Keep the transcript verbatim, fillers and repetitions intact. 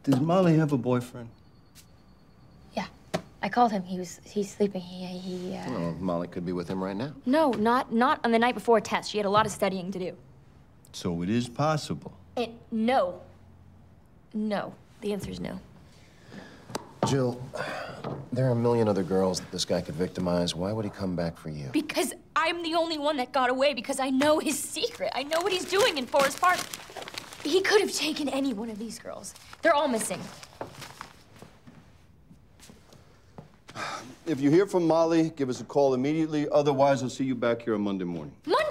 Does Molly have a boyfriend? Yeah. I called him. He was, he's sleeping. He, he, uh... Well, Molly could be with him right now. No, not, not on the night before a test. She had a lot of studying to do. So it is possible. It, no. No. The answer is no. Jill, there are a million other girls that this guy could victimize. Why would he come back for you? Because I'm the only one that got away, because I know his secret. I know what he's doing in Forest Park. He could have taken any one of these girls. They're all missing. If you hear from Molly, give us a call immediately. Otherwise, I'll see you back here on Monday morning. Monday